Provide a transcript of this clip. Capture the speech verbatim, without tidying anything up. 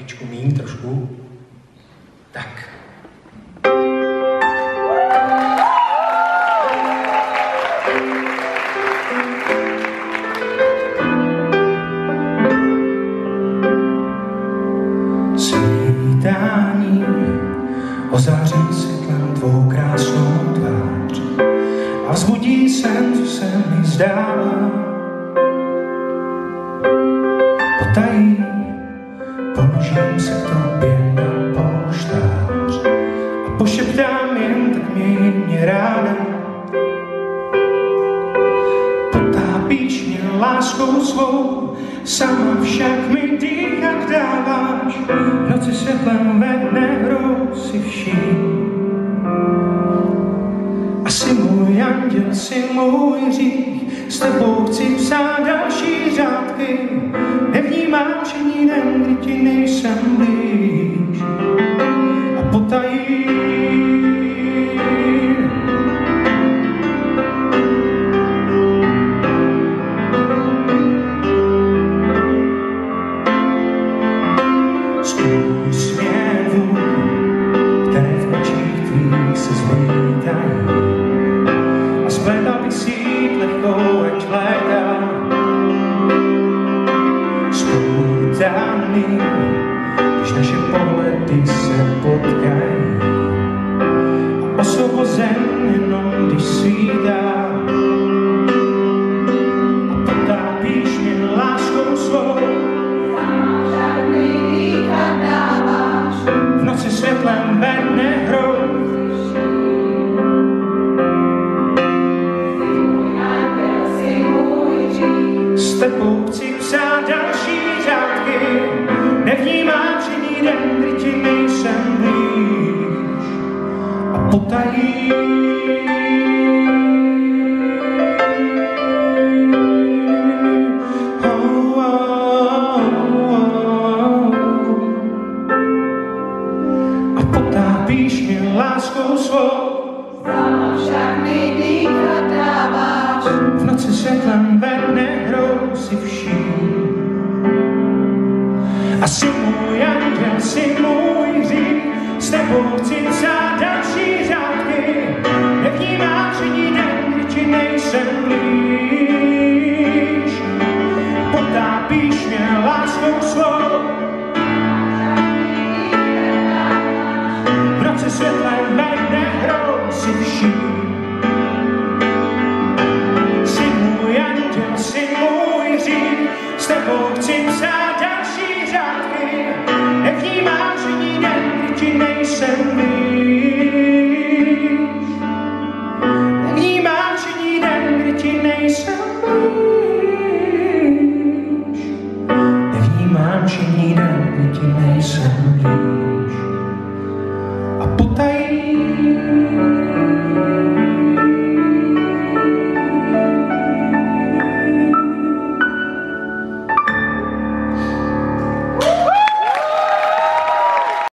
trošičku míň, trošku. Tak. Svítání ozáří světlem tvou krásnou tvář a vzbudí sen, co se mi zdává. Potají položím se k tobě na polštář a pošeptám jen tak měj mě ráda. Potápíš mě láskou svou, sama však mi dýchat dáváš. V noci světlem ve dne hrou si vším. A jsi můj anděl, jsi můj hřích, s tebou chci psát další řádky. Nevnímám, že ní den, kdy ti nejsem blíž. A potají z úsměvů, které v očích tvých se zvítají. A spletla bych si jít lehkou, ať létá. Spoutaný, když naše pohledy se potkají. A osvobozen jenom, když svítá. A potápíš mě láskou svou. V noci světlem ve dne hrou. S tebou chci psát další řádky. Nevnímám, že ní den, kdy ti nejsem blíž. A potají oh, oh, oh. A potápíš mě láskou svou. Však mi dýchat dáváš. V noci světlem ve dne hrou si vším. A jsi můj anděl, jsi můj hřích, s tebou chci psát další řádky. Nevnímám, že ní den, kdy ti nejsem blíž. Potápíš mě láskou svou. V noci světlem ve dne hrou si vším. Jsi můj anděl, jsi můj hřích, s tebou chci psát další řádky. Nevnímám, že ní den, kdy ti nejsem blíž.